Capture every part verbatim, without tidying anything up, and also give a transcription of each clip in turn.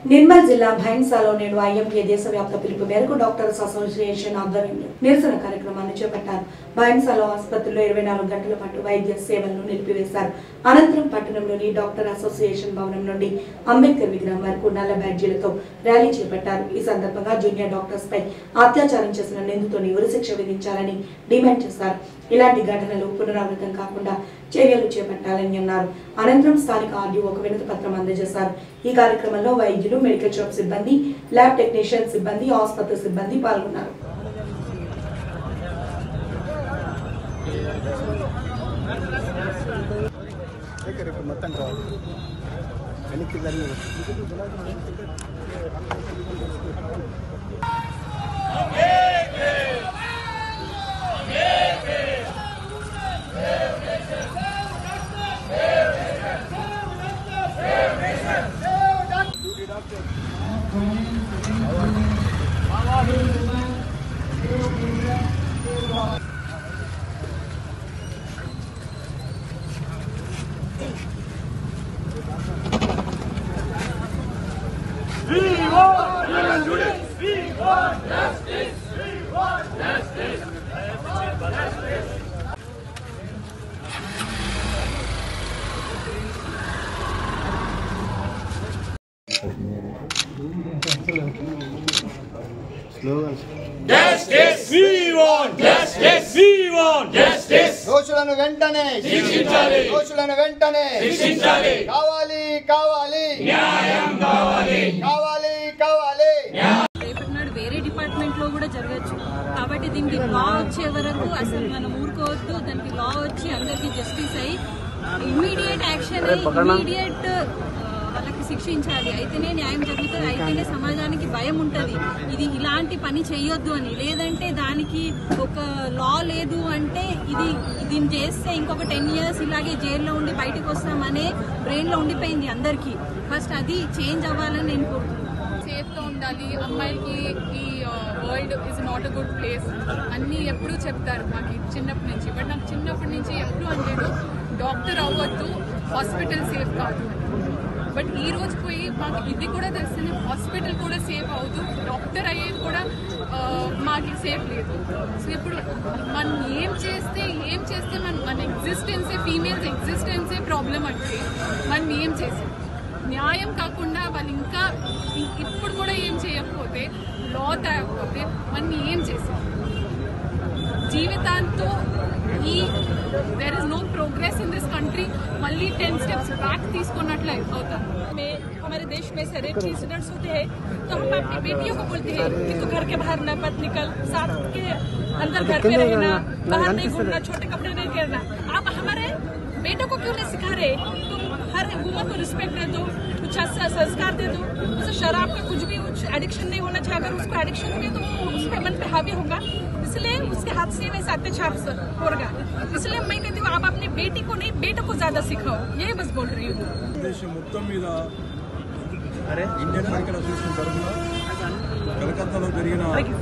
నిర్మల్ జిల్లా భైన్సాలో నేడు ఐఎంఏ దేశవ్యాప్త పిలుపు మేరకు డాక్టర్స్ అసోసియేషన్ ఆధ్వర్యంలో నిరసన కార్యక్రమాన్ని చేపట్టారు. భైన్సాలో ఆసుపత్రిలో ఇరవై నాలుగు గంటల పాటు వైద్య సేవలను నిలిపివేశారు. అనంతరం పట్టణంలోని డాక్టర్ అసోసియేషన్ భవనం నుండి అంబేద్కర్ విగ్రహం వరకు నల్ల బ్యాడ్జీలతో ర్యాలీ చేపట్టారు. ఈ సందర్భంగా జూనియర్ డాక్టర్స్ పై అత్యాచారం చేసిన నిందితుని ఉరిశిక్ష విధించాలని డిమాండ్ చేశారు. ఇలాంటి ఘటనలు పునరావృతం కాకుండా చర్యలు చేపట్టాలని అన్నారు. అనంతరం స్థానిక ఆర్డీఓకు వినతి పత్రం అందజేశారు. ఈ కార్యక్రమంలో వైద్యులు, మెడికల్ షాప్ సిబ్బంది, ల్యాబ్ టెక్నీషియన్ సిబ్బంది, ఆసుపత్రి సిబ్బంది పాల్గొన్నారు. We want justice. We want justice. We want justice. Slogans. Justice. We want justice. We want justice. దోషులను వెంటనే శిక్షించాలి. దోషులను వెంటనే శిక్షించాలి. కావాలి కావాలి న్యాయం కావాలి. కావాలి కావాలి రేపటినాడు వేరే డిపార్ట్మెంట్ లో కూడా జరగచ్చు. కాబట్టి దీనికి లా వచ్చే వరకు అసలు మనం ఊరుకోవద్దు. దానికి లా వచ్చి అందరికి జస్టిస్ అయ్యి ఇమ్మీడియట్ యాక్షన్ ఇమ్మీడియట్ వాళ్ళకి శిక్షించాలి. అయితేనే న్యాయం జరుగుతుంది. అయితేనే సమాజానికి భయం ఉంటుంది ఇది ఇలాంటి పని చేయొద్దు అని. లేదంటే దానికి ఒక లా లేదు అంటే ఇది దీన్ని చేస్తే ఇంకొక టెన్ ఇయర్స్ ఇలాగే జైల్లో ఉండి బయటకు వస్తామనే బ్రెయిన్ లో ఉండిపోయింది అందరికి. ఫస్ట్ అది చేంజ్ అవ్వాలని నేను కోరుతున్నాను. సేఫ్ గా ఉండాలి. అమ్మాయిలకి ఈ world is not a good place అన్ని ఎప్పుడూ చెప్తారు మాకు చిన్నప్పటి నుంచి. బట్ నాకు చిన్నప్పటి నుంచి ఎప్పుడు అనలేదు డాక్టర్ అవ్వద్దు, హాస్పిటల్ సేఫ్ కాదు. బట్ ఈ రోజు పోయి మాకు ఇది కూడా తెలిసింది హాస్పిటల్ కూడా సేఫ్ అవుతూ డాక్టర్ అయ్యేది కూడా మాకు సేఫ్ లేదు. సో ఇప్పుడు మనం ఏం చేస్తే ఏం చేస్తే మన మన ఎగ్జిస్టెన్సే ఫీమేల్స్ ఎగ్జిస్టెన్సే ప్రాబ్లం అంటే మనం ఏం చేసాం న్యాయం కాకుండా వాళ్ళు ఇంకా ఇప్పుడు కూడా ఏం చేయకపోతే లా తేకపోతే మనం ఏం చేసాం జీవితాంతో ఈ there is no progress in this country मल्ली टेन स्टेप्स बैक తీసుకున్నట్లు అవుతాం. में हमारे देश में से रेप इंसिडेंट्स होते हैं तो हम अपनी बेटियों को बोलते हैं कि तू घर के बाहर न मत निकल, साथ के अंदर घर पे रहना, बाहर नहीं घूमना, छोटे कपड़े नहीं पहनना. आप हमारे बेटों को क्यों नहीं सिखा रहे? तुम हर वुमन को रिस्पेक्ट दे दो, कुछ अच्छा संस्कार दे दो. उसे शराब का कुछ भी एडिक्शन नहीं होना चाहिए. अगर उसको एडिक्शन होगी तो उस पर मन पे हावी होगा, इसलिए उसके हाथ से वैसे अत्याचार होगा. इसलिए मैं कहती हूँ आप अपनी बेटी को नहीं बेटों को ज्यादा सिखाओ. यही बस बोल रही हूँ. మొత్తం మీద ఇండియన్ మెడికల్ అసోసియేషన్ తరఫున కలకత్తాలో జరిగిన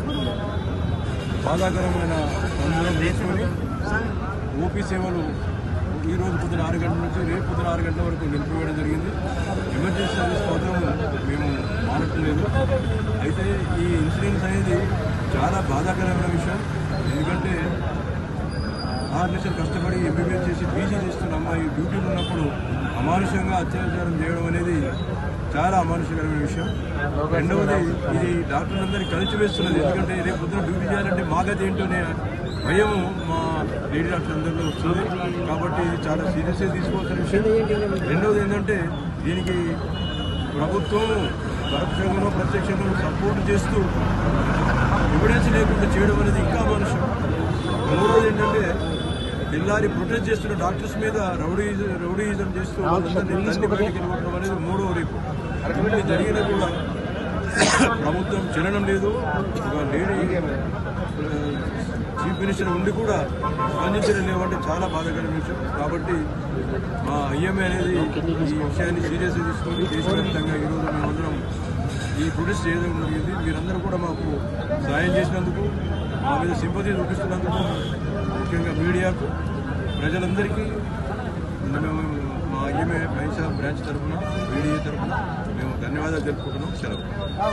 బాధాకరమైన సంఘటన తీసుకొని ఓపీ సేవలు ఈ రోజు పొద్దున ఆరు గంటల నుంచి రేపు పొద్దున ఆరు గంటల వరకు నిలిపివేయడం జరిగింది. ఎమర్జెన్సీ సర్వీస్ మాత్రం మేము మానట్లేదు. అయితే ఈ ఇన్సిడెంట్స్ అనేది చాలా బాధాకరమైన విషయం. ఎందుకంటే ఆరు లక్షలు కష్టపడి ఎంబీబీఎస్ చేసి పీజీ చేస్తున్న అమ్మాయి డ్యూటీలో ఉన్నప్పుడు అమానుషంగా అత్యాచారం చేయడం అనేది చాలా అమానుషకరమైన విషయం. రెండవది ఇది డాక్టర్లందరినీ కలిసివేస్తున్నది. ఎందుకంటే రేపు పొద్దున డ్యూటీ చేయాలంటే మాగతి ఏంటనే భయం మా లేడీ డాక్టర్ అందరిలో వస్తుంది. కాబట్టి ఇది చాలా సీరియస్గా తీసుకోవాల్సిన విషయం. రెండవది ఏంటంటే దీనికి ప్రభుత్వం పరోక్షంగా ప్రత్యక్షంగా సపోర్ట్ చేస్తూ ఎవిడెన్స్ లేకుండా చేయడం అనేది ఇంకా అమానుషం. మూడవది ఏంటంటే జిల్లాని ప్రొటెక్ట్ చేస్తున్న డాక్టర్స్ మీద రౌడీజం రౌడీయిజం చేస్తూ వాళ్ళందరినీ తల్లి బయటకు వెళ్ళడం అనేది మూడవ రేపు. ఇటువంటి జరిగిన కూడా ప్రభుత్వం చెల్లడం లేదు. ఒక లేడీ చీఫ్ మినిస్టర్ ఉండి కూడా స్పందించడం లేవంటే చాలా బాధాకరమైన విషయం. కాబట్టి మా ఐఎంఏ అనేది ఈ విషయాన్ని సీరియస్గా తీసుకొని దేశవ్యాప్తంగా ఈరోజు మేమందరం ఈ ప్రొటెస్ట్ చేయడం జరిగింది. మీరందరూ కూడా మాకు సాయం చేసినందుకు, మా మీద సింపతి చూపిస్తున్నందుకు ముఖ్యంగా మీడియాకు ప్రజలందరికీ మేము మా టీమే మహిళా బ్రాంచ్ తరఫున వీడియో తరఫున మేము ధన్యవాదాలు తెలుపుకుంటున్నాం. సెలవు.